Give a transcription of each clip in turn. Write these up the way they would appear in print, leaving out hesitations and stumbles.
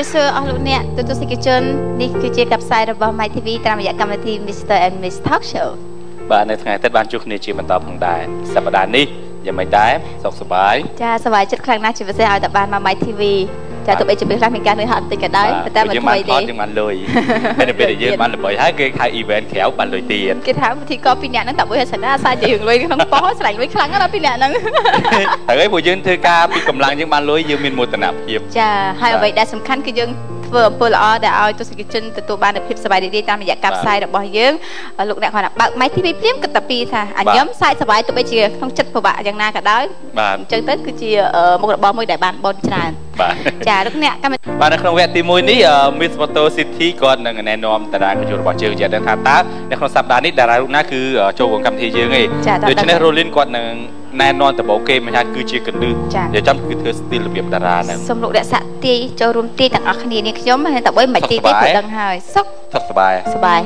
សួរអស់លោកអ្នកទស្សនិកជននេះគឺជាកັບផ្សាយរបស់ My TV តាមរយៈកម្មវិធី Mr. and Miss Talk Show បាទនៅថ្ងៃនេះបានជួបគ្នាជាបន្តផងដែរសប្តាហ៍នេះយ៉ាងមិនដែរសុខសប្បាយចាសប្បាយចិត្តខ្លាំងណាស់ជាពិសេសឲ្យតែបានមក My TV ចាទោះបីជាពេលខ្លះមានការនឿយហត់បន្តិចក៏ដោយតែមិនថ្មីទេយើងបានលុយតែនៅពេលដែលយើងបានល្បីហើយគេហៅ event ក្រៅបានលុយទៀតគេថាវិធីកពីរនាក់ហ្នឹងតែមួយឲ្យសិនណាសាច់យើងលុយក្នុងប៉ោះស្រឡាញ់លុយខ្លាំងណាស់ពីរនាក់ហ្នឹងតែឲ្យពួកយើងធ្វើការពីកម្លាំងយើងបានលុយយើងមានមោទនភាពចាហើយអ្វីដែលសំខាន់គឺយើងធ្វើអំពើល្អដែលឲ្យទស្សនិកជនទទួលបានភាពសប្បាយរីករាយតាមរយៈការផ្សាយរបស់យើងលោកអ្នកគាត់បើក My TV ព្រាមគិតតែពីថាអញញឹមសាច់សប្បាយទោះបីជាក្នុងចិត្តពិបាកយ៉ាងណាក៏ដោយបាទអញ្ចឹងទៅគឺជាមុខរបរមួយដែលបានបនច្រើនបាទចាលោកអ្នកបាទនៅក្នុងវគ្គទី1នេះ Miss Photo City គាត់នឹងណែនាំតារាកញ្ជូរបស់ជើងជាដឹងថាតើនៅក្នុងសប្តាហ៍នេះតារារូបណាគឺចូលក្នុងកម្មវិធីយើងឯងដូច្នេះ Rolin គាត់នឹងណែនាំដំបូងគេមិនថាគឺជាកលឹះនិយាយចំគឺធ្វើ style របៀបតារាហ្នឹងសូមលោករក្សាទាយចូលរួមទាយទាំងអស់គ្នានេះខ្ញុំតែបើមិនទាយទេព្រោះដឹងហើយសុខសប្បាយសប្បាយ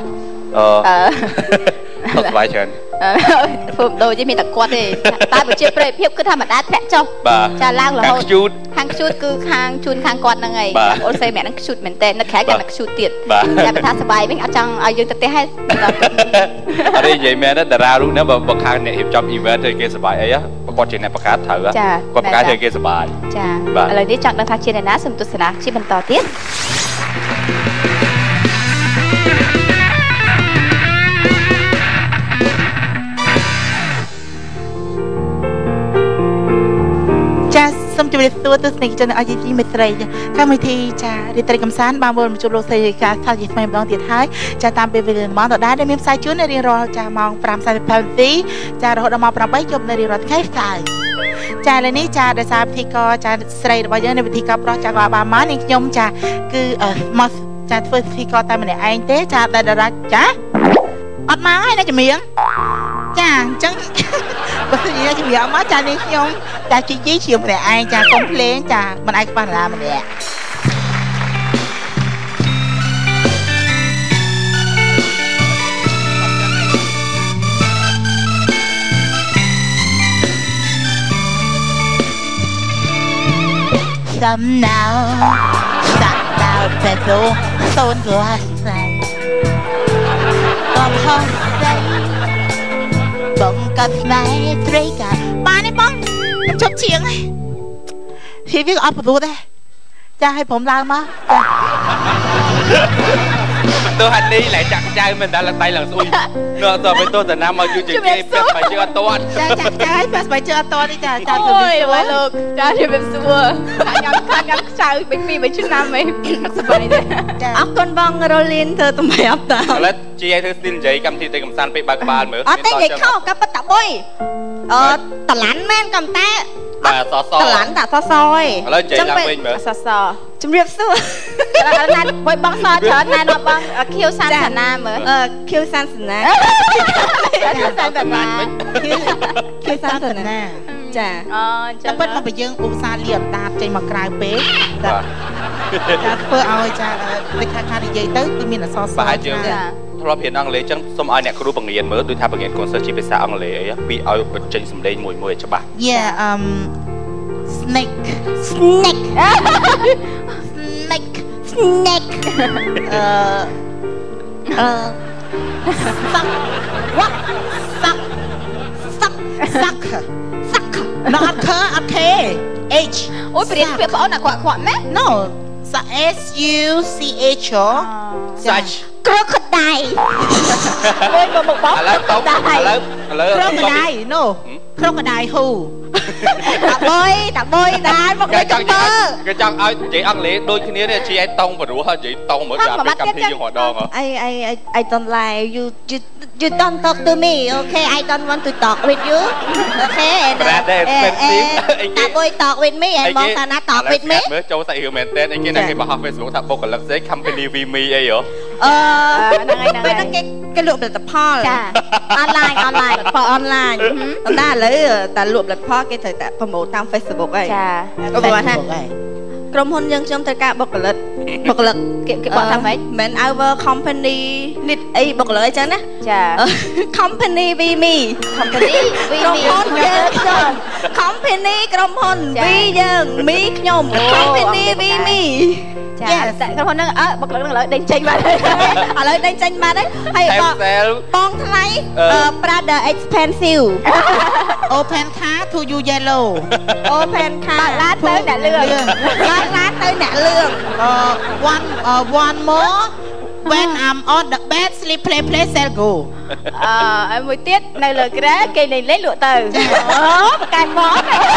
សុខសប្បាយច្រើនធ្វើដូចទេមានតែគាត់ទេតែប្រជាប្រិយភាពគឺធម្មតាធ្លាក់ចុះចាឡើងរហូតខាងខ្ជូតគឺខាងជួនខាងគាត់ហ្នឹងហើយអូនសេម្នាក់ហ្នឹងខ្ជូតមែនតើនៅក្រៅគេមកខ្ជូតទៀតតែបើថាសប្បាយវិញអត់ចង់ឲ្យយើងទៅផ្ទះហើយអត់ទេនិយាយមែនតារារូបហ្នឹងបើខាងអ្នករៀបចំ event ធ្វើគេសប្បាយអីគាត់ជាអ្នកបង្កើតត្រូវគាត់បង្កើតធ្វើគេសប្បាយចាឥឡូវនេះចង់ដឹងថាជាអ្នកណាសូមទស្សនាជាបន្តទៀតសូមជម្រាបសួរទស្សនិកជនអរជីមេត្រីកម្មវិធីចារាត្រីកំសាន្តបានវិលមកជួបលោកស្រីរាជការថាជាថ្មីម្ដងទៀតហើយចាតាមពេលវេលាម៉ោងដដែលដែលមានផ្សាយជូននៅរៀងរាល់ចាម៉ោង 5:45 នាទីចារហូតដល់ម៉ោង 8 យប់នៅរៀងរាល់ថ្ងៃស្អែកចាឥឡូវនេះចាដោយសារពិធីករចាស្រីរបស់យើងនៅពិធីករប្រុសចាក៏បានមកនេះខ្ញុំចាគឺមកចាធ្វើពិធីករតែម្នាក់ឯងទេចាតែតារាចាអត់មកហើយណាចម្រៀងចាអញ្ចឹងបើនិយាយជំរាបមកចានេះខ្ញុំចាជីជីជាម្នាក់ឯងចាកុំភ្លេងចាមិនឯងខ្វះតារាម្នាក់សំណៅសាក់ដៅតែសូនក៏ស្រីកំហុសស្រីបងកាត់ស្នេហ៍ត្រីកាបានទេបងជប់ជាងហ៎ពីវាអត់ព្រោះទេចាឲ្យผมឡើងមកចាបន្ទោះហាត់នេះlạiចាក់ចៅមិនដល់ដៃឡើងស្អុយនៅអត់ទៅទៅតាណាមកយូរជាងគេពាក់ស្បែកជើងអត់ទាន់ចាចាចាឲ្យពាក់ស្បែកជើងអត់ទាន់នេះចាចាទៅអូយលោកចាជំរាបសួរខ្ញុំខាងខ្ញុំខ្ចៅពី2 3ឆ្នាំឯងស្បែកទេអរគុណបងរ៉ូលីនធ្វើតម្រាបតើឥឡូវជាឲ្យធ្វើស្ទីលនិយាយកម្មវិធីទៅកំសាន្តពេកបើកក្បាលមើលអត់ទេនិយាយខុសក៏ប៉ិតតាបុយតឡាន់មែនកំតែបាទសសតឡាន់តាសសអើយឥឡូវនិយាយឡើងវិញមើលសសជំរាបសួរណាត់បុយបងសច្រើនណែនាំបងខៀវសានសាណាមើលខៀវសានសាណាខៀវសានសាណាខៀវសានសាណាចាអូចាំពិតមកពីយើងឧស្សាហ៍លៀបដាតចេញមកក្រៅពេកចាធ្វើឲ្យចាលេខខានិយាយទៅគឺមានអក្សរសាស្ត្របាទយើងធ្លាប់រៀនអង់គ្លេសអញ្ចឹងសូមឲ្យអ្នកគ្រូបង្រៀនមើលដូចថាបង្រៀនកូនសិស្សជាភាសាអង់គ្លេសអីពីឲ្យបញ្ចេញសម្លេងមួយឲ្យច្បាស់ Yeah snake snake snake snake suck what suck suck suck suck nóអត់ខ H អូយព្រៀនពាក្យបងអូនអាខ្វក់មែន No S U C H such crocodile មួយមកបងឥឡូវតោឥឡូវ crocodile no crocodile who តាបុយដែរមកគេចង់មើលគេចង់ឲ្យនិយាយអង់គ្លេសដូចគ្នានេះជាឲ្យតង់បរោះហើយនិយាយតង់មើលចាពីកម្មវិធីយើងរដងI don't like you don't talk to me okay I don't want to talk with you okay តាបុយ talk with me ហើយមកថាណា talk with me មើលចូលសាច់រឿងមែនតើអីគេណាគេបង្ហោះ Facebook ថាបុគ្គលិកស្អី company we me អីហ៎ហ្នឹងគេលក់ផលិតផលចាអនឡាញផលអនឡាញតែឥឡូវតែលក់ផលិតផលគេត្រូវតែប្រម៉ូទតាម Facebook ហីចាគាត់บอกថាក្រុមហ៊ុនយើងខ្ញុំត្រូវការបុគ្គលិកគេបកថាម៉េចមិន our company lead អីបុគ្គលិកអីចឹងណាចា company we me company we me ក្រុមហ៊ុនយើងខ្ញុំ company ក្រុមហ៊ុន we យើង me ខ្ញុំ company we me ចាតែខ្លួនហ្នឹងបុគ្គលិកហ្នឹងឥឡូវដេញចេញមកឥឡូវដេញចេញមកđấyហើយបងថ្លៃ Prada expensive open car to you yellow open car បើឡានទៅអ្នកលឿងបើឡានទៅអ្នកលឿង one more when I'm on the bed sleep play sell go មួយទៀតនៅលើក្រែគេលេងលក់ទៅប្រកាសមក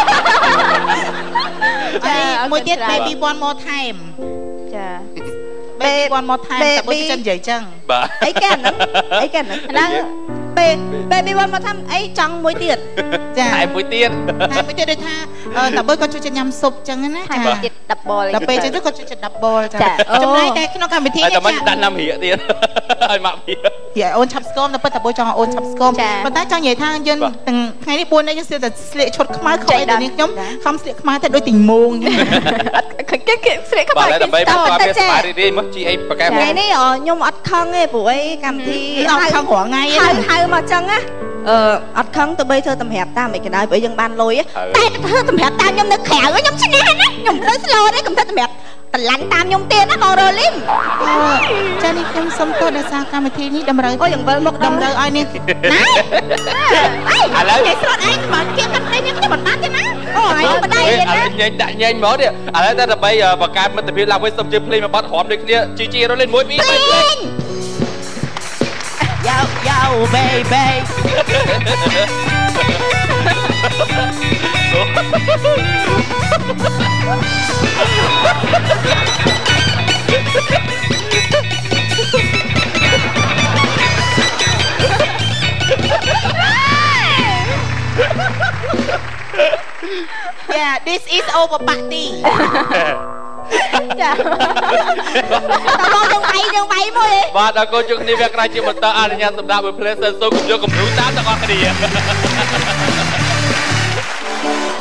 ចាមួយទៀត baby one more time ចា baby one more time តែបើចិននិយាយចឹងបាទអីគេហ្នឹងbaby one more time អីចង់មួយទៀតចាហើយមួយទៀតដូចថាតែបើគាត់ជួយញ៉ាំស៊ុបចឹងណាចាមួយទៀត double ដល់ពេលចឹងទៅគាត់ជួយ double ចាចំណែកតែក្នុងកម្មវិធីតែមិនដាក់ណាំរៀកទៀតឲ្យម៉ាក់វាអូនឆាប់ស្គមតែតែបើចង់អូនឆាប់ស្គមប៉ុន្តែចង់និយាយថាយើងទាំងថ្ងៃនេះ4នេះយើងស្លៀកតែស្លៀកឈុតខ្មៅខំឲ្យនេះខ្ញុំខំស្លៀកខ្មៅតែដូចទីមងគេស្លៀកខ្មៅបាទដើម្បីបើគាត់មានស្មារតីមកជីអីប្រកែថ្ងៃនេះខ្ញុំអត់ខឹងទេព្រោះអីកម្មវិធីអត់ខឹងរាល់ថ្ងៃហៅមកចឹងណាអត់ខឹងទៅបីធ្វើតម្រាប់តាមឯកណ្ដោយព្រោះយើងបានលុយតែធ្វើតម្រាប់តាមខ្ញុំនៅក្រៅខ្ញុំឈ្នះណាខ្ញុំទៅស្លូទេខ្ញុំធ្វើតម្រាប់តម្លាញ់តាមខ្ញុំទៀតណាបងរ៉ូលីនចានេះខ្ញុំសុំទោសដោយសារកម្មវិធីនេះតម្រូវយើងវិលមកតម្រូវឲ្យនេះណាឥឡូវគេស្រុតអីបើគេកាត់នេះខ្ញុំមិនបានទេណាហើយបដៃទៀតណាញ៉ែងដាក់ញ៉ែងមកទៀតឥឡូវតែដើម្បីបង្កើតមិត្តភាពឡើងវិញសុំជឿភ្លេងមួយបទរំដូចគ្នាជីរ៉ូលីន1 2 3 Yo baby Yeah, this is over party ចាតើបងយើងវាយមួយបាទដល់កូនជុំនេះវាក្រៅជាបន្តអនុញ្ញាតសម្រាប់មួយ Play Station សូមយកគំរូតាមទាំងអស់គ្នា